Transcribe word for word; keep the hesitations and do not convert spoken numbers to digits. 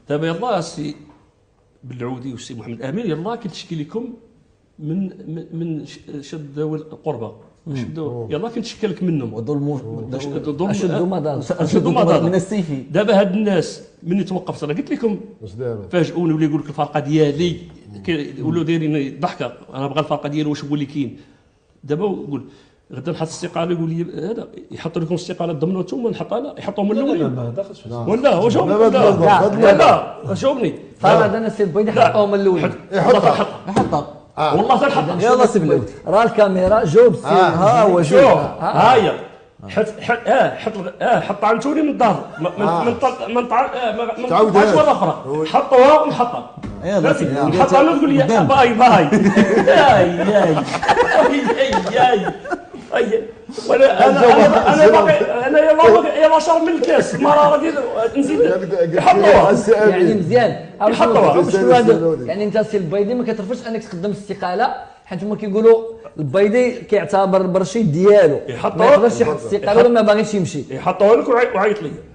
دابا يلاه السي بالعودي والسي محمد امين يلاه كنتشكي لكم من من من شد ذوي القربى شدوا يلاه كنتشكى لك منهم وظلم اشد مضاد اشد مضاد من السيف. دابا هاد الناس ملي توقفت انا قلت لكم فاجئوني ولا يقول لك الفرقه ديالي ولاو دايرين ضحكه انا بغا الفرقه ديالي واش هو اللي كاين. دابا نقول غدا نحط الاستقاله يقول لي هذا يحط لكم الاستقاله ضمنوا انتم نحط انا يحطوا من الاولين ولا واش هو لا لا جاوبني فرض انا السي البيض حطوه من الاولين يحطها يحطها والله تنحط يلا سي بلوت راه الكاميرا جاوب السي ها هو شوف ها هي حط حط اه حط اه حط عنتوني من الظهر من من طلق من طلق من طلق مره اخرى حطوها ونحطها يلا سي حطها تقول لي باي باي ياي ياي ياي ياي وانا انا انا باقي انا يلا يلا شرب من الكاس المراره ديال نزيد يحطوها يعني مزيان يحطوها يعني انت السي البيضي ما كترفضش انك تقدم الاستقاله حيت هما كيقولوا البيضي كيعتبر برشيد ديالو يحطوها ما يقدرش يحط الاستقاله ولا ما باغيش يمشي يحطوها لك وعيط لي